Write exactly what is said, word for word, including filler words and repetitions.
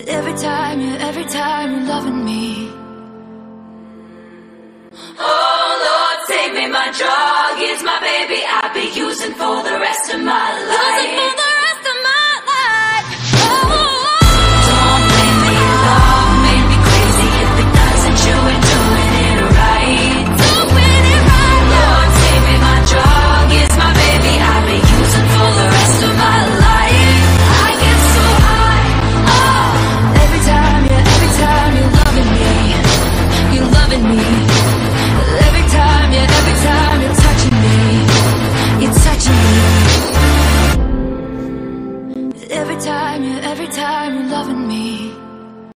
every time you, every time you're loving me. Oh Lord, save me, my drug is my baby. I'll be using for the rest of my life.